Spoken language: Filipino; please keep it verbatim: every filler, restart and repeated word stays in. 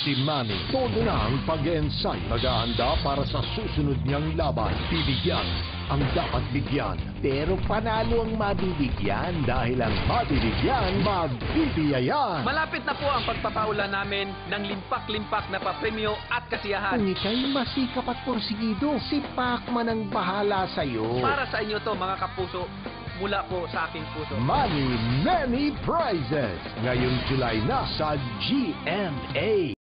Si Manny, todo na ang pag-ensay. Mag-aanda para sa susunod niyang laban. Bibigyan ang dapat bigyan. Pero panalo ang mabibigyan dahil ang mabibigyan, magbibiyayan. Malapit na po ang pagpapaulan namin ng limpak-limpak na papremyo at kasiyahan. Kung ika'y masikap at porsigido, si Pacman ang bahala sa'yo. Para sa inyo to mga kapuso, mula po sa aking puso. Money, many prizes. Ngayong July na sa G M A.